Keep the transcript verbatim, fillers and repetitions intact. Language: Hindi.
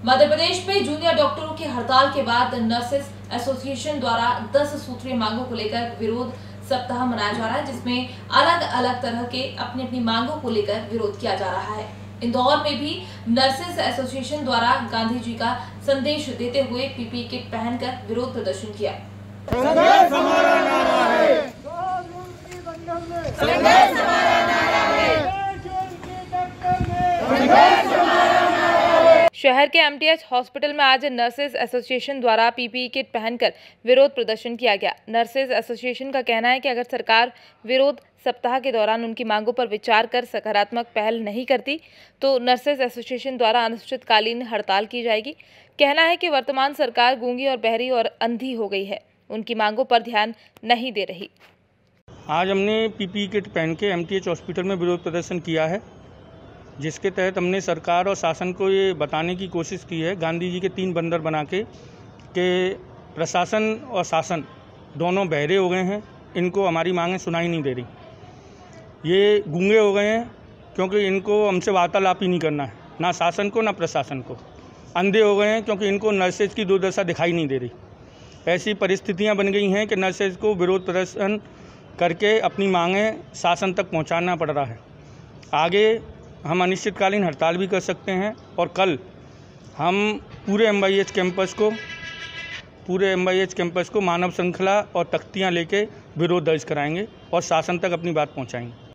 मध्य प्रदेश में जूनियर डॉक्टरों की हड़ताल के बाद नर्सेस एसोसिएशन द्वारा दस सूत्रीय मांगों को लेकर विरोध सप्ताह मनाया जा रहा है, जिसमें अलग अलग तरह के अपनी अपनी मांगों को लेकर विरोध किया जा रहा है। इंदौर में भी नर्सेस एसोसिएशन द्वारा गांधी जी का संदेश देते हुए पीपीई किट पहनकर विरोध प्रदर्शन किया। संघर्ष हमारा नारा है, संघर्ष हमारा नारा है, संघर्ष हमारा नारा है। शहर के एमटीएच हॉस्पिटल में आज नर्सेस एसोसिएशन द्वारा पीपीई किट पहनकर विरोध प्रदर्शन किया गया। नर्सेस एसोसिएशन का कहना है कि अगर सरकार विरोध सप्ताह के दौरान उनकी मांगों पर विचार कर सकारात्मक पहल नहीं करती तो नर्सेस एसोसिएशन द्वारा अनिश्चितकालीन हड़ताल की जाएगी। कहना है कि वर्तमान सरकार गूंगी और बहरी और अंधी हो गई है, उनकी मांगों पर ध्यान नहीं दे रही। आज हमने पीपीई किट पहन के एमटीएच हॉस्पिटल में विरोध प्रदर्शन किया है, जिसके तहत हमने सरकार और शासन को ये बताने की कोशिश की है, गांधी जी के तीन बंदर बना के कि प्रशासन और शासन दोनों बहरे हो गए हैं, इनको हमारी मांगें सुनाई नहीं दे रही। ये गूंगे हो गए हैं क्योंकि इनको हमसे वार्तालाप ही नहीं करना है, ना शासन को ना प्रशासन को। अंधे हो गए हैं क्योंकि इनको नर्सेज की दुर्दशा दिखाई नहीं दे रही। ऐसी परिस्थितियां बन गई हैं कि नर्सेज को विरोध प्रदर्शन करके अपनी मांगें शासन तक पहुंचाना पड़ रहा है। आगे हम अनिश्चितकालीन हड़ताल भी कर सकते हैं और कल हम पूरे एमवाईएच कैंपस को पूरे एमवाईएच कैंपस को मानव श्रृंखला और तख्तियां लेके विरोध दर्ज कराएंगे और शासन तक अपनी बात पहुंचाएंगे।